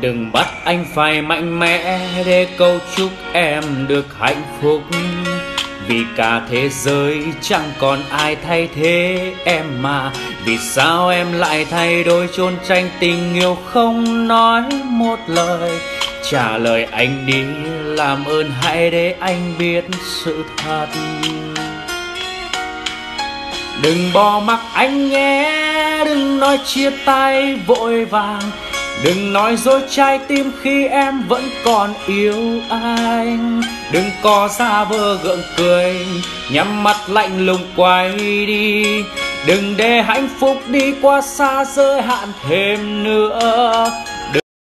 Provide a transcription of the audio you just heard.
Đừng bắt anh phải mạnh mẽ để cầu chúc em được hạnh phúc, vì cả thế giới chẳng còn ai thay thế em mà. Vì sao em lại thay đổi trốn tránh tình yêu không nói một lời? Trả lời anh đi, làm ơn hãy để anh biết sự thật. Đừng bỏ mặc anh nhé, đừng nói chia tay vội vàng, đừng nói dối trái tim khi em vẫn còn yêu anh. Đừng có giả vờ gượng cười, nhắm mắt lạnh lùng quay đi. Đừng để hạnh phúc đi qua xa giới hạn thêm nữa.